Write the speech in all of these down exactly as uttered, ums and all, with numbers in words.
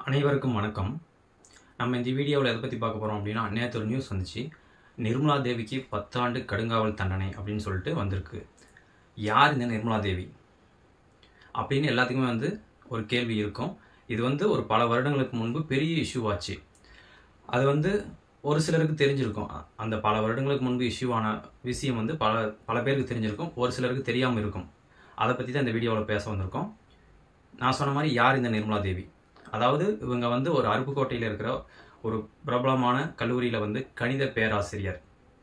அனைவருக்கும் வணக்கம். நம்ம இந்த வீடியோவில் எதை பற்றி பார்க்க போகிறோம் அப்படின்னா, நேற்று ஒரு நியூஸ் வந்துச்சு. நிர்மலா தேவிக்கு பத்தாண்டு கடுங்காவல் தண்டனை அப்படின்னு சொல்லிட்டு வந்திருக்கு. யார் இந்த நிர்மலா தேவி அப்படின்னு எல்லாத்துக்குமே வந்து ஒரு கேள்வி இருக்கும். இது வந்து ஒரு பல வருடங்களுக்கு முன்பு பெரிய இஷ்யூ ஆச்சு. அது வந்து ஒரு சிலருக்கு தெரிஞ்சிருக்கும். அந்த பல வருடங்களுக்கு முன்பு இஷ்யூவான விஷயம் வந்து பல பல பேருக்கு தெரிஞ்சிருக்கும், ஒரு சிலருக்கு தெரியாமல் இருக்கும். அதை பற்றி தான் இந்த வீடியோவில் பேச வந்திருக்கோம். நான் சொன்ன மாதிரி யார் இந்த நிர்மலா தேவி? அதாவது இவங்க வந்து ஒரு அருப்புக்கோட்டையில் இருக்கிற ஒரு பிரபலமான கல்லூரியில் வந்து கணித பேராசிரியர்.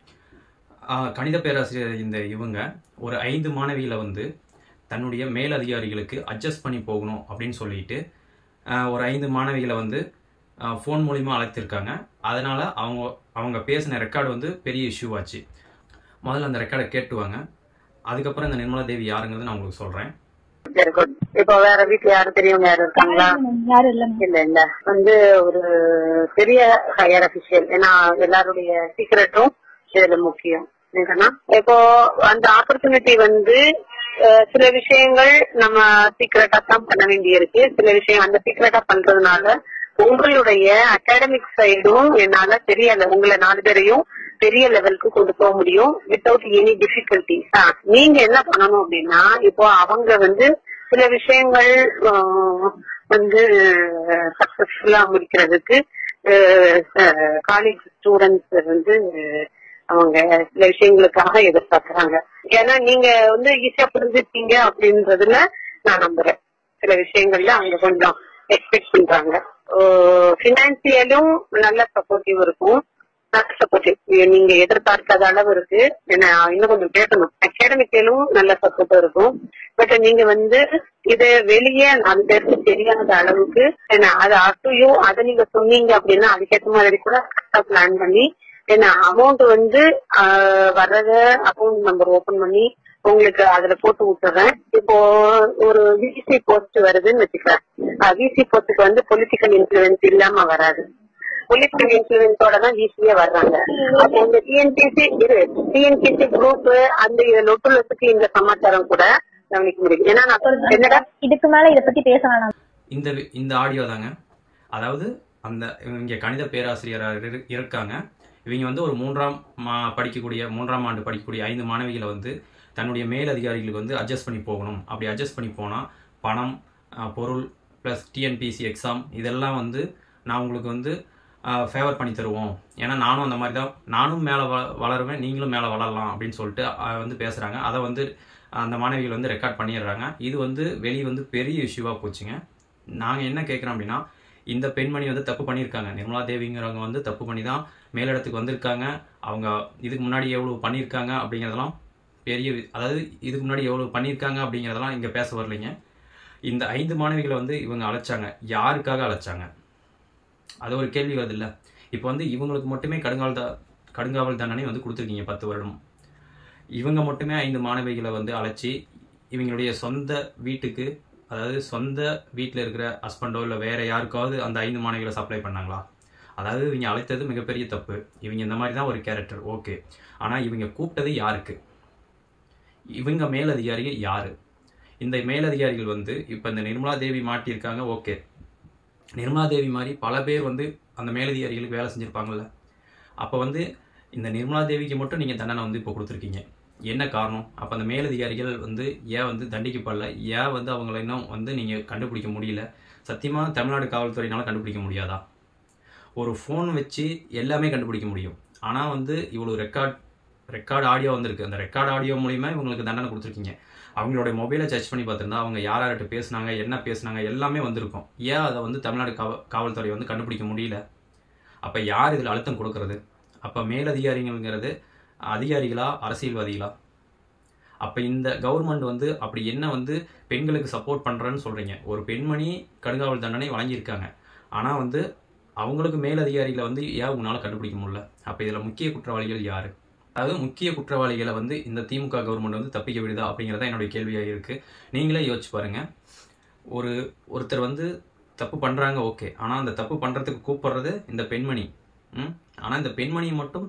கணித பேராசிரியர் இந்த இவங்க ஒரு ஐந்து மாணவிகளை வந்து தன்னுடைய மேலதிகாரிகளுக்கு அட்ஜஸ்ட் பண்ணி போகணும் அப்படின்னு சொல்லிட்டு ஒரு ஐந்து மாணவிகளை வந்து ஃபோன் மூலிமா அழைத்திருக்காங்க. அதனால் அவங்க அவங்க பேசின ரெக்கார்டு வந்து பெரிய இஷ்யூ ஆச்சு. முதல்ல அந்த ரெக்கார்டை கேட்டுவாங்க, அதுக்கப்புறம் இந்த நிர்மலா தேவி யாருங்கிறது நான் உங்களுக்கு சொல்கிறேன். இப்போ வேற வீட்டுல யாரும் தெரியும் யாரும் இருக்காங்களா? இல்ல இல்ல வந்து ஒரு பெரிய ஹையர் அபிஷியல். ஏன்னா எல்லாருடைய சீக்கிரட்டும் இதுல முக்கியம். இப்போ அந்த ஆப்பர்ச்சுனிட்டி வந்து சில விஷயங்கள் நம்ம சீக்கிரட்டா தான் பண்ண வேண்டி இருக்கு. சில விஷயம் அந்த சீக்கிரட்டா பண்றதுனால உங்களுடைய அகாடமிக் சைடும் என்னால தெரியல, உங்களை நாலு பேரையும் பெரிய லெவலுக்கு கொண்டு போக முடியும் வித்தவுட் எனி டிஃபிகல்டிஸ். நீங்க என்ன பண்ணணும் அப்படின்னா, இப்போ அவங்க வந்து சில விஷயங்கள் வந்து சக்சஸ்ஃபுல்லா முடிக்கிறதுக்கு காலேஜ் ஸ்டூடெண்ட்ஸ் வந்து அவங்க சில விஷயங்களுக்காக எதிர்பார்க்கறாங்க. ஏன்னா நீங்க வந்து ஈஸியா புரிஞ்சுப்பீங்க அப்படின்றதுல நான் நம்புறேன். சில விஷயங்கள்ல அவங்க கொஞ்சம் எக்ஸ்பெக்ட் பண்றாங்க. பினான்சியலும் நல்ல சப்போர்ட்டிவ் இருக்கும், நல்ல சப்போர்ட்டிவ் நீங்க எதிர்பார்க்காத அளவு இருக்கு. ஏன்னா இன்னும் கொஞ்சம் பேசணும். அகாடமிக்கலும் நல்ல சப்போர்ட் இருக்கும். பட் நீங்க வந்து இத வெளியே நாலு பேருக்கு தெரியாத அளவுக்கு அது அசையும். அதை நீங்க சொன்னீங்க அப்படின்னா அதுக்கேற்ற மாதிரி கூட கரெக்டா பிளான் பண்ணி ஏன்னா அமௌண்ட் வந்து வர்றத அக்கௌண்ட் நம்பர் ஓபன் பண்ணி உங்களுக்கு அதுல போட்டு விட்டுறேன். இப்போ ஒரு விசி போஸ்ட் வருதுன்னு வச்சுக்கிறேன். விசி போஸ்டுக்கு வந்து பொலிட்டிக்கல் இன்ஃபுளுன்ஸ் இல்லாம வராது. பொலிட்டிக்கல் இன்ஃபுளுன்ஸோட தான் விசியே வர்றாங்க. அப்போ இந்த டிஎன்பிசி டிஎன்பிசி குரூப் அந்த நொட்டுலத்துக்கு இந்த சமாச்சாரம் கூட கவனிக்க முடியும். ஏன்னா நான் என்னடா இதுக்கு மேல இதை பத்தி பேச வேணாம். இந்த இந்த ஆடியோ தாங்க. அதாவது அந்த இங்க கணித பேராசிரியராக இருக்காங்க. இவங்க வந்து ஒரு மூன்றாம் மா படிக்கக்கூடிய மூன்றாம் ஆண்டு படிக்கக்கூடிய ஐந்து மாணவிகளை வந்து தன்னுடைய மேல் அதிகாரிகளுக்கு வந்து அட்ஜஸ்ட் பண்ணி போகணும். அப்படி அட்ஜஸ்ட் பண்ணி போனால் பணம், பொருள் ப்ளஸ் டிஎன்பிசி எக்ஸாம் இதெல்லாம் வந்து நான் உங்களுக்கு வந்து ஃபேவர் பண்ணி தருவோம். ஏன்னா நானும் அந்த மாதிரி தான், நானும் மேலே வ வளருவேன் நீங்களும் மேலே வளரலாம் அப்படின்னு சொல்லிட்டு வந்து பேசுகிறாங்க. அதை வந்து அந்த மாணவிகள் வந்து ரெக்கார்ட் பண்ணிடுறாங்க. இது வந்து வெளியே வந்து பெரிய இஷ்யூவாக போச்சுங்க. நாங்கள் என்ன கேட்குறோம் அப்படின்னா, இந்த பெண்மணி வந்து தப்பு பண்ணியிருக்காங்க. நிர்மலா தேவிங்கிறவங்க வந்து தப்பு பண்ணி தான் மேலிடத்துக்கு வந்திருக்காங்க. அவங்க இதுக்கு முன்னாடி எவ்வளோ பண்ணியிருக்காங்க அப்படிங்கிறதெல்லாம் பெரிய, அதாவது இதுக்கு முன்னாடி எவ்வளோ பண்ணியிருக்காங்க அப்படிங்கிறதெல்லாம் இங்கே பேச வரலைங்க. இந்த ஐந்து மாணவிகளை வந்து இவங்க அழைச்சாங்க, யாருக்காக அழைச்சாங்க? அது ஒரு கேள்வி வருது இல்லை? இப்போ வந்து இவங்களுக்கு மட்டுமே கடுங்காவல் த கடுங்காவல் தண்டனை வந்து கொடுத்துருக்கீங்க பத்து வருடம். இவங்க மட்டுமே ஐந்து மாணவிகளை வந்து அழைச்சி இவங்களுடைய சொந்த வீட்டுக்கு, அதாவது சொந்த வீட்டில் இருக்கிற ஹஸ்பண்டோ இல்லை வேற யாருக்காவது அந்த ஐந்து மாணவிகளை சப்ளை பண்ணாங்களா? அதாவது இவங்க அழைத்தது மிகப்பெரிய தப்பு. இவங்க இந்த மாதிரி தான் ஒரு கேரக்டர், ஓகே. ஆனால் இவங்க கூப்பிட்டது யாருக்கு? இவங்க மேலதிகாரிகள் யாரு? இந்த மேலதிகாரிகள் வந்து இப்போ இந்த நிர்மலா தேவி மாட்டியிருக்காங்க, ஓகே. நிர்மலா தேவி மாதிரி பல பேர் வந்து அந்த மேலதிகாரிகளுக்கு வேலை செஞ்சுருப்பாங்கல்ல. அப்போ வந்து இந்த நிர்மலா தேவிக்கு மட்டும் நீங்கள் தண்டனை வந்து இப்போ கொடுத்துருக்கீங்க. என்ன காரணம்? அப்போ அந்த மேலதிகாரிகள் வந்து ஏன் வந்து தண்டிக்கப்படல? ஏன் வந்து அவங்கள இன்னும் வந்து நீங்கள் கண்டுபிடிக்க முடியல? சத்தியமாக தமிழ்நாடு காவல்துறையினால கண்டுபிடிக்க முடியாதா? ஒரு ஃபோன் வச்சு எல்லாமே கண்டுபிடிக்க முடியும். ஆனால் வந்து இவ்வளோ ரெக்கார்ட் ரெக்கார்டு ஆடியோ வந்திருக்கு. அந்த ரெக்கார்டு ஆடியோ மூலிமா இவங்களுக்கு தண்டனை கொடுத்துருக்கீங்க. அவங்களோட மொபைலை சர்ச் பண்ணி பார்த்துருந்தா அவங்க யார் யார்கிட்ட பேசுனாங்க, என்ன பேசுனாங்க எல்லாமே வந்திருக்கும். ஏன் அதை வந்து தமிழ்நாடு காவ காவல்துறை வந்து கண்டுபிடிக்க முடியல? அப்போ யார் இதில் அழுத்தம் கொடுக்கறது? அப்போ மேலதிகாரிகள்ங்கிறது அதிகாரிகளா, அரசியல்வாதிகளா? அப்போ இந்த கவர்மெண்ட் வந்து அப்படி என்ன வந்து பெண்களுக்கு சப்போர்ட் பண்ணுறேன்னு சொல்கிறீங்க? ஒரு பெண்மணி கடுங்காவல் தண்டனை வழங்கியிருக்காங்க, ஆனால் வந்து அவங்களுக்கு மேலதிகாரிகளை வந்து ஏன் உங்களால் கண்டுபிடிக்க முடியல? அப்போ இதில் முக்கிய குற்றவாளிகள் யார்? அதாவது முக்கிய குற்றவாளிகளை வந்து இந்த திமுக கவர்மெண்ட் வந்து தப்பிக்க விடுதா அப்படிங்கிறத என்னுடைய கேள்வியாக இருக்குது. நீங்களே யோசிச்சு பாருங்கள். ஒரு ஒருத்தர் வந்து தப்பு பண்ணுறாங்க, ஓகே. ஆனால் அந்த தப்பு பண்ணுறதுக்கு கூப்பிடுறது இந்த பெண்மணி. ம் ஆனால் இந்த பெண்மணியை மட்டும்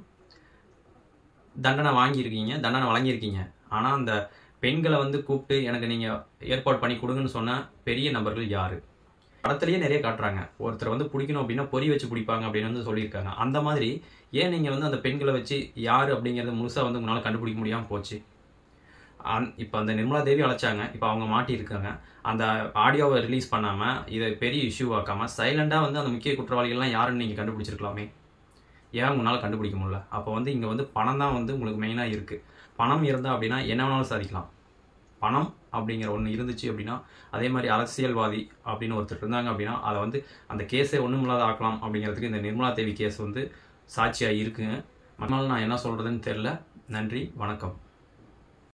தண்டனை வாங்கியிருக்கீங்க, தண்டனை வழங்கியிருக்கீங்க. ஆனால் அந்த பெண்களை வந்து கூப்பிட்டு எனக்கு நீங்கள் ஏற்பாடு பண்ணி கொடுங்கன்னு சொன்ன பெரிய நபர்கள் யார்? படத்துலயே நிறைய காட்டுறாங்க. ஒருத்தர் வந்து பிடிக்கணும் அப்படின்னா பொறி வச்சு பிடிப்பாங்க அப்படின்னு வந்து சொல்லியிருக்காங்க. அந்த மாதிரி ஏன் நீங்க வந்து அந்த பெண்களை வச்சு யாரு அப்படிங்கறத முழுசா வந்து உங்களால கண்டுபிடிக்க முடியாம போச்சு? இப்போ அந்த நிர்மலா தேவி அழைச்சாங்க, இப்போ அவங்க மாட்டியிருக்காங்க. அந்த ஆடியோவை ரிலீஸ் பண்ணாம இதை பெரிய இஷ்யூ ஆக்காம சைலண்டா வந்து அந்த முக்கிய குற்றவாளிகள்லாம் யாருன்னு நீங்க கண்டுபிடிச்சிருக்கலாமே. ஏன் உங்களால் கண்டுபிடிக்க முடியல? அப்போ வந்து இங்கே வந்து பணம் தான் வந்து உங்களுக்கு மெயினாக இருக்குது. பணம் இருந்தால் அப்படின்னா என்ன வேணாலும் சாதிக்கலாம். பணம் அப்படிங்கிற ஒன்று இருந்துச்சு அப்படின்னா, அதே மாதிரி அரசியல்வாதி அப்படின்னு ஒருத்தர் இருந்தாங்க அப்படின்னா அதை வந்து அந்த கேஸை ஒன்றும் இல்லாத ஆக்கலாம் அப்படிங்கிறதுக்கு இந்த நிர்மலா தேவி கேஸ் வந்து சாட்சியாக இருக்குங்க. மறுநாள் நான் என்ன சொல்கிறதுன்னு தெரில. நன்றி, வணக்கம்.